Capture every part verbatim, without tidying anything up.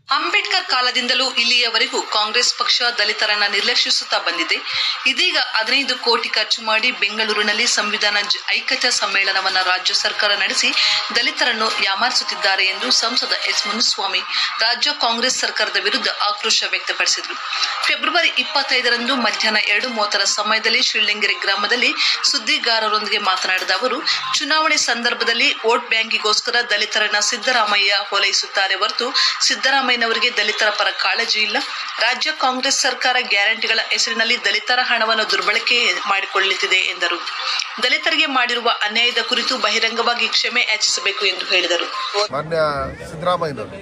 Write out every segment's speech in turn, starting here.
ಅಂಬೇಡ್ಕರ್ ಕಾಲದಿಂದಲೂ ಇಲ್ಲಿಯವರೆಗೂ ಕಾಂಗ್ರೆಸ್ ಪಕ್ಷ ದಲಿತರನ್ನ ನಿರ್ಲಕ್ಷಿಸುತ್ತಾ ಬಂದಿದೆ. ಇದೀಗ ಹದಿನೈದು ಕೋಟಿ ಖರ್ಚು ಮಾಡಿ ಬೆಂಗಳೂರಿನಲ್ಲಿ ಸಂವಿಧಾನ ಐಕ್ಯತಾ ಸಮ್ಮೇಳನವನ್ನು ರಾಜ್ಯ ಸರ್ಕಾರ ನಡೆಸಿ ದಲಿತರನ್ನು ಯಾಮಾರಿಸುತ್ತಿದ್ದಾರೆ ಎಂದು ಸಂಸದ ಎಸ್ ಮುನಿಸ್ವಾಮಿ ರಾಜ್ಯ ಕಾಂಗ್ರೆಸ್ ಸರ್ಕಾರದ ವಿರುದ್ಧ ಆಕ್ರೋಶ ವ್ಯಕ್ತಪಡಿಸಿದರು. ಫೆಬ್ರವರಿ ಇಪ್ಪತ್ತೈದರಂದು ಮಧ್ಯಾಹ್ನ ಎರಡು ಮೂವತ್ತರ ಸಮಯದಲ್ಲಿ ಶ್ರೀಲಿಂಗೆರೆ ಗ್ರಾಮದಲ್ಲಿ ಸುದ್ದಿಗಾರರೊಂದಿಗೆ ಮಾತನಾಡಿದ ಅವರು, ಚುನಾವಣೆ ಸಂದರ್ಭದಲ್ಲಿ ವೋಟ್ ಬ್ಯಾಂಕಿಗೋಸ್ಕರ ದಲಿತರನ್ನ ಸಿದ್ದರಾಮಯ್ಯ ಓಲೈಸುತ್ತಾರೆ ಹೊರತು ಸಿದ್ದರಾಮಯ್ಯನವರಿಗೆ ದಲಿತರ ಪರ ಕಾಳಜಿ ಇಲ್ಲ. ರಾಜ್ಯ ಕಾಂಗ್ರೆಸ್ ಸರ್ಕಾರ ಗ್ಯಾರಂಟಿಗಳ ಹೆಸರಿನಲ್ಲಿ ದಲಿತರ ಹಣವನ್ನು ದುರ್ಬಳಕೆ ಮಾಡಿಕೊಳ್ಳುತ್ತಿದೆ ಎಂದರು. ದಲಿತರಿಗೆ ಮಾಡಿರುವ ಅನ್ಯಾಯದ ಕುರಿತು ಬಹಿರಂಗವಾಗಿ ಕ್ಷಮೆ ಯಾಚಿಸಬೇಕು ಎಂದು ಹೇಳಿದರು. ಮಾನ್ಯ ಸಿದ್ದರಾಮಯ್ಯನವರು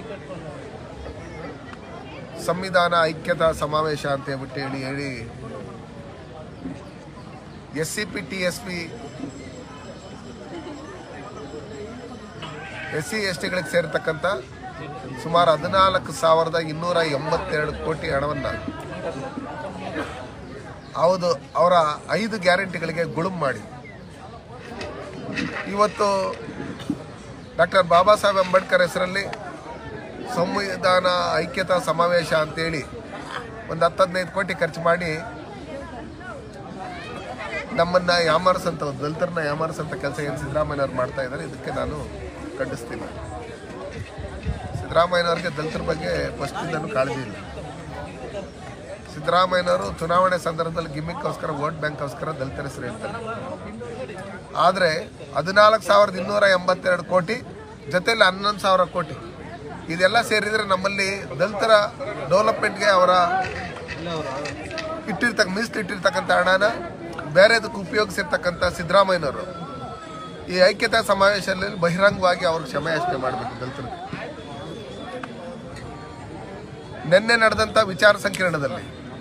ಸಂವಿಧಾನ ಐಕ್ಯತಾ ಸಮಾವೇಶ ಅಂತ ಹೇಳ್ಬಿಟ್ಟು ಹೇಳಿ ಹೇಳಿ S C P T S P S C S ಟಿಗಳಿಗೆ ಸೇರತಕ್ಕಂಥ ಸುಮಾರು ಹದಿನಾಲ್ಕು ಸಾವಿರದ ಇನ್ನೂರ ಎಂಬತ್ತೆರಡು ಕೋಟಿ ಹಣವನ್ನು ಹೌದು ಅವರ ಐದು ಗ್ಯಾರಂಟಿಗಳಿಗೆ ಗುಳುಂ ಮಾಡಿ ಇವತ್ತು ಡಾಕ್ಟರ್ ಬಾಬಾ ಸಾಹೇಬ್ ಅಂಬೇಡ್ಕರ್ ಹೆಸರಲ್ಲಿ ಸಂವಿಧಾನ ಐಕ್ಯತಾ ಸಮಾವೇಶ ಅಂತೇಳಿ ಒಂದು ಹತ್ತು ಹದಿನೈದು ಕೋಟಿ ಖರ್ಚು ಮಾಡಿ ನಮ್ಮನ್ನು ಯಾಮಾರಿಸಂತ ದಲಿತರನ್ನ ಯಾಮಾರಿಸಂತ ಕೆಲಸ ಏನು ಸಿದ್ದರಾಮಯ್ಯನವ್ರು ಮಾಡ್ತಾ ಇದ್ದಾರೆ, ಇದಕ್ಕೆ ನಾನು ಖಂಡಿಸ್ತೀನಿ. ಸಿದ್ದರಾಮಯ್ಯನವ್ರಿಗೆ ದಲಿತರ ಬಗ್ಗೆ ಫಸ್ಟಿಂದನೂ ಕಾಳಜಿ ಇಲ್ಲ. ಸಿದ್ದರಾಮಯ್ಯನವರು ಚುನಾವಣೆ ಸಂದರ್ಭದಲ್ಲಿ ಗಿಮ್ಮಿಕ್ಕೋಸ್ಕರ ವೋಟ್ ಬ್ಯಾಂಕ್ಗೋಸ್ಕರ ದಲಿತರ ಹೆಸರು ಹೇಳ್ತಾರೆ. ಆದರೆ ಹದಿನಾಲ್ಕು ಸಾವಿರದ ಇನ್ನೂರ ಎಂಬತ್ತೆರಡು ಕೋಟಿ ಜೊತೆಯಲ್ಲಿ ಹನ್ನೊಂದು ಸಾವಿರ ಕೋಟಿ ಇದೆಲ್ಲ ಸೇರಿದರೆ ನಮ್ಮಲ್ಲಿ ದಲಿತರ ಡೆವಲಪ್ಮೆಂಟ್ಗೆ ಅವರ ಇಟ್ಟಿರ್ತಕ್ಕ ಮೀಸಲು ಇಟ್ಟಿರ್ತಕ್ಕಂಥ ಹಣನ ಬೇರೆದಕ್ಕೆ ಉಪಯೋಗಿಸಿರ್ತಕ್ಕಂಥ ಸಿದ್ದರಾಮಯ್ಯನವರು ಈ ಐಕ್ಯತಾ ಸಮಾವೇಶದಲ್ಲಿ ಬಹಿರಂಗವಾಗಿ ಅವರು ಕ್ಷಮೆಯಾಚನೆ ಮಾಡಬೇಕು. ದಲಿತರಿಗೆ ನಿನ್ನೆ ನಡೆದಂಥ ವಿಚಾರ ಸಂಕಿರಣದಲ್ಲಿ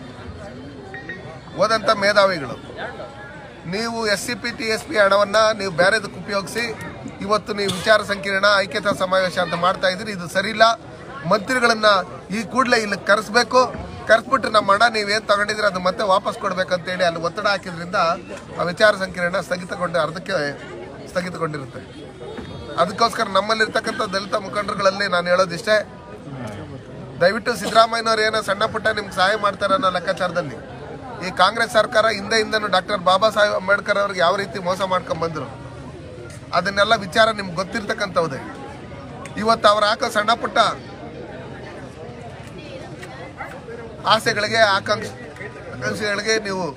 ಹೋದಂಥ ಮೇಧಾವಿಗಳು ನೀವು S C P T S P ಹಣವನ್ನು ನೀವು ಬೇರೆದಕ್ಕೆ ಉಪಯೋಗಿಸಿ ಇವತ್ತು ನೀವು ವಿಚಾರ ಸಂಕಿರಣ ಐಕ್ಯತಾ ಸಮಾವೇಶ ಅಂತ ಮಾಡ್ತಾ ಇದ್ದೀರಿ, ಇದು ಸರಿಯಿಲ್ಲ. ಮಂತ್ರಿಗಳನ್ನು ಈ ಕೂಡಲೇ ಇಲ್ಲಿ ಕರೆಸ್ಬೇಕು, ಕರೆಸ್ಬಿಟ್ಟು ನಮ್ಮ ಹಣ ನೀವೇನು ತಗೊಂಡಿದ್ರೆ ಅದು ಮತ್ತೆ ವಾಪಸ್ ಕೊಡಬೇಕಂತೇಳಿ ಅಲ್ಲಿ ಒತ್ತಡ ಹಾಕಿದ್ರಿಂದ ಆ ವಿಚಾರ ಸಂಕಿರಣ ಸ್ಥಗಿತಗೊಂಡು ಅರ್ಧಕ್ಕೆ ಸ್ಥಗಿತಗೊಂಡಿರುತ್ತೆ. ಅದಕ್ಕೋಸ್ಕರ ನಮ್ಮಲ್ಲಿರ್ತಕ್ಕಂಥ ದಲಿತ ಮುಖಂಡರುಗಳಲ್ಲಿ ನಾನು ಹೇಳೋದಿಷ್ಟೇ, ದಯವಿಟ್ಟು ಸಿದ್ದರಾಮಯ್ಯನವ್ರು ಏನೋ ಸಣ್ಣ ಪುಟ್ಟ ನಿಮ್ಗೆ ಸಹಾಯ ಮಾಡ್ತಾರೆ ಅನ್ನೋ ಲೆಕ್ಕಾಚಾರದಲ್ಲಿ ಈ ಕಾಂಗ್ರೆಸ್ ಸರ್ಕಾರ ಹಿಂದೆ ಹಿಂದೆನೂ ಡಾಕ್ಟರ್ ಬಾಬಾ ಸಾಹೇಬ್ ಅಂಬೇಡ್ಕರ್ ಅವ್ರಿಗೆ ಯಾವ ರೀತಿ ಮೋಸ ಮಾಡ್ಕೊಂಡ್ಬಂದರು ಅದನ್ನೆಲ್ಲ ವಿಚಾರ ನಿಮ್ಗೆ ಗೊತ್ತಿರ್ತಕ್ಕಂಥವ್ದೆ. ಇವತ್ತು ಅವ್ರು ಹಾಕೋ ಸಣ್ಣ ಪುಟ್ಟ ಆಸೆಗಳಿಗೆ ಆಕಾಂಕ್ಷ ಆಕಾಂಕ್ಷೆಗಳಿಗೆ ನೀವು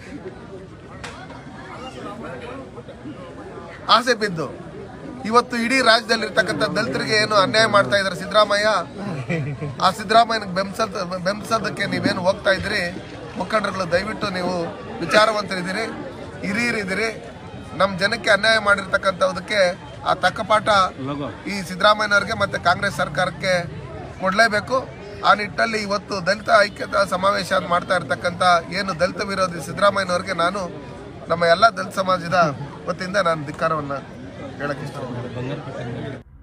ಆಸೆ ಬಿದ್ದು ಇವತ್ತು ಇಡೀ ರಾಜ್ಯದಲ್ಲಿರ್ತಕ್ಕಂಥ ದಲಿತರಿಗೆ ಏನು ಅನ್ಯಾಯ ಮಾಡ್ತಾ ಇದ್ದಾರೆ ಸಿದ್ದರಾಮಯ್ಯ. ಆ ಸಿದ್ದರಾಮಯ್ಯನಿಗೆ ಬೆಂಬಸದ ಬೆಂಬಸೋದಕ್ಕೆ ನೀವೇನು ಹೋಗ್ತಾ ಇದ್ದೀರಿ ಮುಖಂಡರುಗಳು, ದಯವಿಟ್ಟು ನೀವು ವಿಚಾರವಂತರಿದ್ದೀರಿ, ಹಿರಿಯರಿದ್ದೀರಿ. ನಮ್ಮ ಜನಕ್ಕೆ ಅನ್ಯಾಯ ಮಾಡಿರ್ತಕ್ಕಂಥದಕ್ಕೆ ಆ ತಕ್ಕ ಪಾಠ ಈ ಸಿದ್ದರಾಮಯ್ಯನವ್ರಿಗೆ ಮತ್ತು ಕಾಂಗ್ರೆಸ್ ಸರ್ಕಾರಕ್ಕೆ ಕೊಡಲೇಬೇಕು. ಆ ನಿಟ್ಟಲ್ಲಿ ಇವತ್ತು ದಲಿತ ಐಕ್ಯತಾ ಸಮಾವೇಶ ಮಾಡ್ತಾ ಇರ್ತಕ್ಕಂಥ ಏನು ದಲಿತ ವಿರೋಧಿ ಸಿದ್ದರಾಮಯ್ಯನವ್ರಿಗೆ ನಾನು ನಮ್ಮ ಎಲ್ಲ ದಲಿತ ಸಮಾಜದ ವತಿಯಿಂದ ನಾನು ಧಿಕ್ಕಾರವನ್ನು ಹೇಳಕ್ಕೆ ಇಷ್ಟಪಡ್ತೀನಿ.